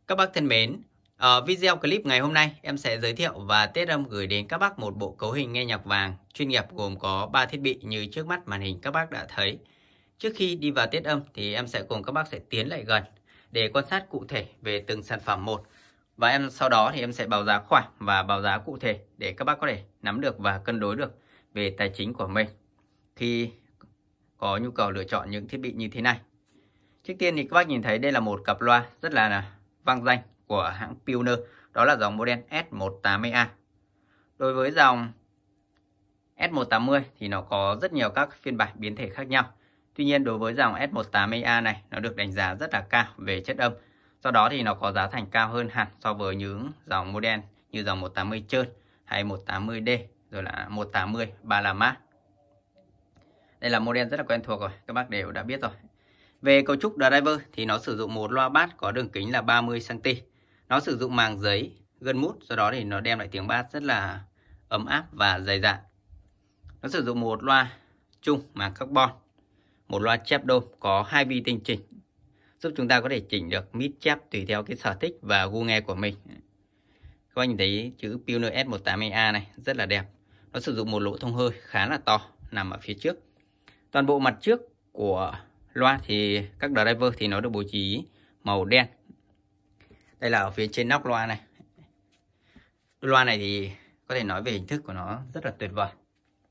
Các bác thân mến, ở video clip ngày hôm nay em sẽ giới thiệu và test âm gửi đến các bác một bộ cấu hình nghe nhạc vàng chuyên nghiệp gồm có 3 thiết bị như trước mắt màn hình các bác đã thấy. Trước khi đi vào test âm thì em sẽ cùng các bác sẽ tiến lại gần để quan sát cụ thể về từng sản phẩm một. Và sau đó thì em sẽ báo giá khoản và báo giá cụ thể để các bác có thể nắm được và cân đối được về tài chính của mình khi có nhu cầu lựa chọn những thiết bị như thế này. Trước tiên thì các bác nhìn thấy đây là một cặp loa rất là vang danh của hãng Pioneer, đó là dòng model S180A. Đối với dòng S180 thì nó có rất nhiều các phiên bản biến thể khác nhau. Tuy nhiên đối với dòng S180A này nó được đánh giá rất là cao về chất âm. Do đó thì nó có giá thành cao hơn hẳn so với những dòng model như dòng 180 trơn hay 180D rồi là 180 ba la mát. Đây là model rất là quen thuộc rồi, các bác đều đã biết rồi. Về cấu trúc driver thì nó sử dụng một loa bass có đường kính là 30 cm. Nó sử dụng màng giấy gân mút, do đó thì nó đem lại tiếng bass rất là ấm áp và dày dặn. Nó sử dụng một loa chung màng carbon, một loa chép đôm có 2 vi tinh chỉnh, giúp chúng ta có thể chỉnh được mid chép tùy theo cái sở thích và gu nghe của mình. Các bạn nhìn thấy chữ Pioneer S180A này rất là đẹp. Nó sử dụng một lỗ thông hơi khá là to nằm ở phía trước. Toàn bộ mặt trước của loa thì các driver thì nó được bố trí màu đen. Đây là ở phía trên nóc loa này. Loa này thì có thể nói về hình thức của nó rất là tuyệt vời.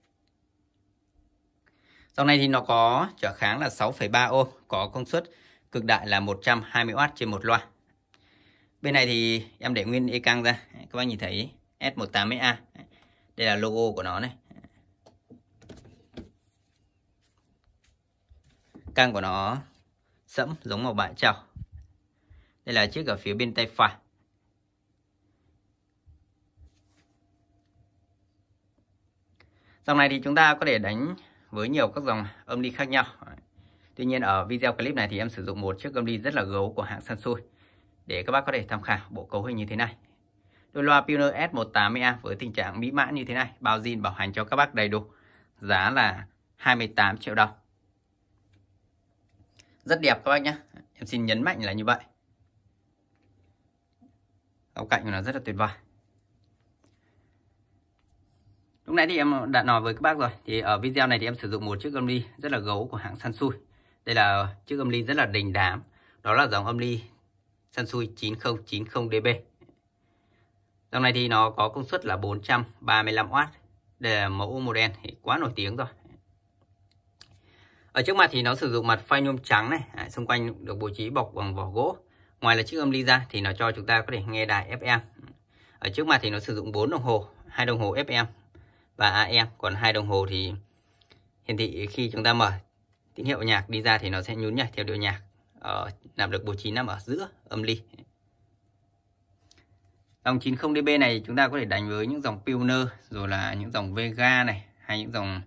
Dòng này thì nó có trở kháng là 6,3 ohm, có công suất cực đại là 120W trên một loa. Bên này thì em để nguyên e căng ra, các bác nhìn thấy S180A. Đây là logo của nó này. Căng của nó sẫm giống màu bại trầu. Đây là chiếc ở phía bên tay phải. Dòng này thì chúng ta có thể đánh với nhiều các dòng âm ly khác nhau. Tuy nhiên ở video clip này thì em sử dụng một chiếc âm ly rất là gấu của hãng Sansui để các bác có thể tham khảo bộ cấu hình như thế này. Đôi loa Pioneer S180A với tình trạng mỹ mãn như thế này, bao zin bảo hành cho các bác đầy đủ. Giá là 28 triệu đồng. Rất đẹp các bác nhé. Em xin nhấn mạnh là như vậy. Góc cạnh của nó rất là tuyệt vời. Lúc nãy thì em đã nói với các bác rồi. Thì ở video này thì em sử dụng một chiếc âm ly rất là gấu của hãng Sansui. Đây là chiếc âm ly rất là đình đám. Đó là dòng âm ly Sansui 9090DB. Dòng này thì nó có công suất là 435W. Đây là mẫu model thì quá nổi tiếng rồi. Ở trước mặt thì nó sử dụng mặt phay nhôm trắng này, xung quanh được bố trí bọc bằng vỏ gỗ. Ngoài là chiếc âm ly ra thì nó cho chúng ta có thể nghe đài FM. Ở trước mặt thì nó sử dụng 4 đồng hồ, 2 đồng hồ FM và AM, còn 2 đồng hồ thì hiển thị khi chúng ta mở tín hiệu nhạc đi ra thì nó sẽ nhún nhảy theo điệu nhạc. Nằm được bố trí nằm ở giữa âm ly. Dòng 90DB này chúng ta có thể đánh với những dòng Pioneer rồi là những dòng Vega này, hay những dòng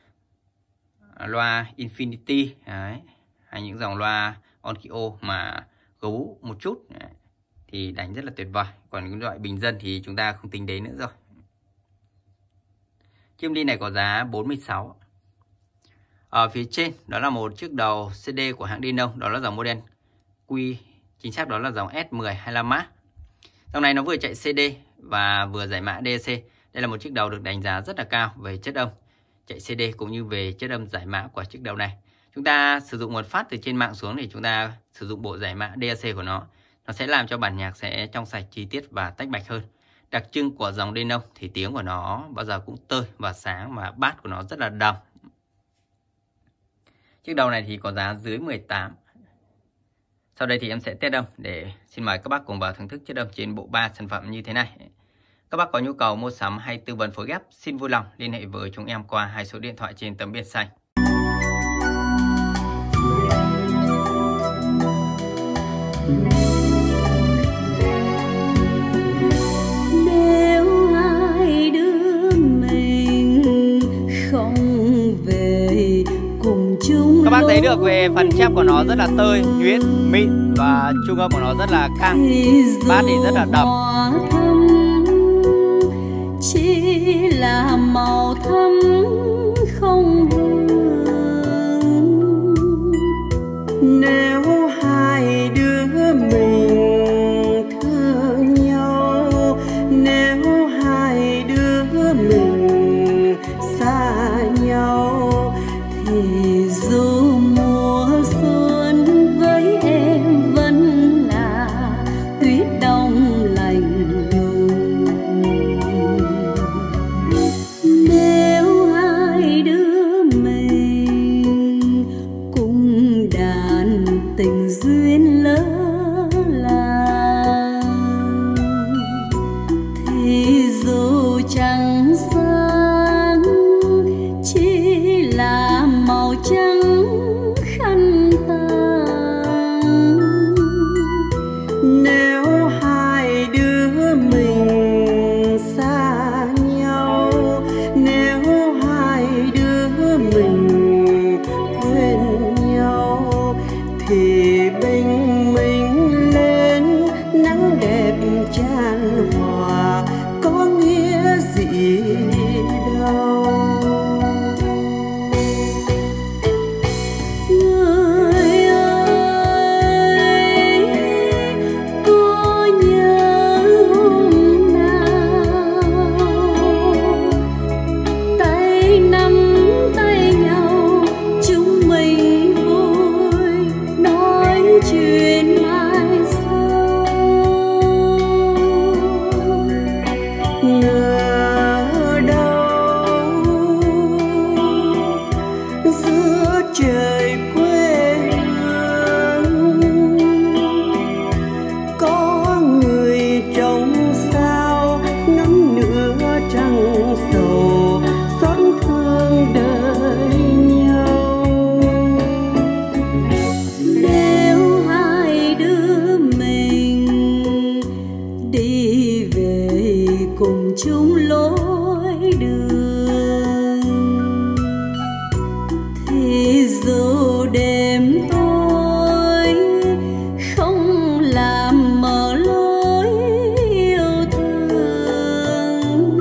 loa Infinity đấy, hay những dòng loa Onkyo mà gấu một chút đấy, thì đánh rất là tuyệt vời. Còn những loại bình dân thì chúng ta không tính đến nữa rồi. Chiếc âm ly này có giá 46. Ở phía trên đó là một chiếc đầu CD của hãng Denon, đó là dòng model Q, chính xác đó là dòng S10 25 mát. Dòng này nó vừa chạy CD và vừa giải mã DAC. Đây là một chiếc đầu được đánh giá rất là cao về chất âm chạy CD cũng như về chất âm giải mã của chiếc đầu này. Chúng ta sử dụng một phát từ trên mạng xuống thì chúng ta sử dụng bộ giải mã DAC của nó sẽ làm cho bản nhạc sẽ trong sạch, chi tiết và tách bạch hơn. Đặc trưng của dòng Denon thì tiếng của nó bao giờ cũng tơi và sáng, và bass của nó rất là đầm. Chiếc đầu này thì có giá dưới 18. Sau đây thì em sẽ test âm để xin mời các bác cùng vào thưởng thức chất âm trên bộ 3 sản phẩm như thế này. Các bác có nhu cầu mua sắm hay tư vấn phối ghép, xin vui lòng liên hệ với chúng em qua 2 số điện thoại trên tấm biển xanh. Nếu hai đứa mình không về cùng chung, Các bác thấy được về phần chép của nó rất là tơi, nhuyễn, mịn và trung âm của nó rất là căng, bass thì rất là đậm. Chỉ là màu thắm không hương. Nếu hai đứa mình Nếu hai đứa mình xa nhau, nếu hai đứa mình quên nhau, thì bình minh lên nắng đẹp chan hòa có nghĩa gì đâu. Người ơi, có nhớ hôm nào tay nắm tay nhau chúng mình vui nói chuyện mai sau. Ngờ đâu giữa trời quê hương có người trông sao ngắm nửa trăng sầu xót thương đời nhau. Nếu hai đứa mình đi về cùng chung lối đường, thì dù đêm tối không làm mở lối yêu thương.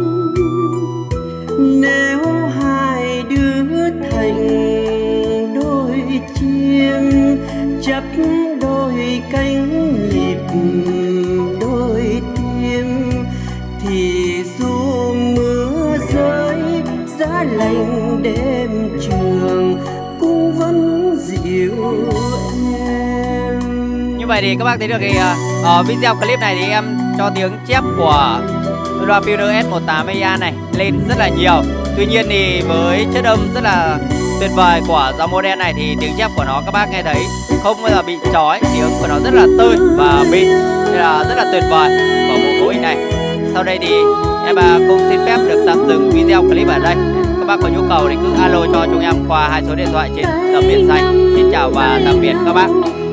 Nếu hai đứa thành đôi chim chấp đôi cánh nhịp đôi tim, thì dù mưa rơi giá lạnh đêm trường cũng vẫn dịu em. Như vậy thì các bác thấy được thì ở video clip này thì em cho tiếng chép của loa Pioneer S18EA này lên rất là nhiều. Tuy nhiên thì với chất âm rất là tuyệt vời của dòng model này thì tiếng chép của nó các bác nghe thấy không bao giờ bị chói, tiếng của nó rất là tươi và mịn, nên là rất là tuyệt vời của bộ cấu hình này. Sau đây thì em cũng xin phép được tạm dừng video clip ở đây. Các bác có nhu cầu thì cứ alo cho chúng em qua hai số điện thoại trên tấm biển xanh. Xin chào và tạm biệt các bác.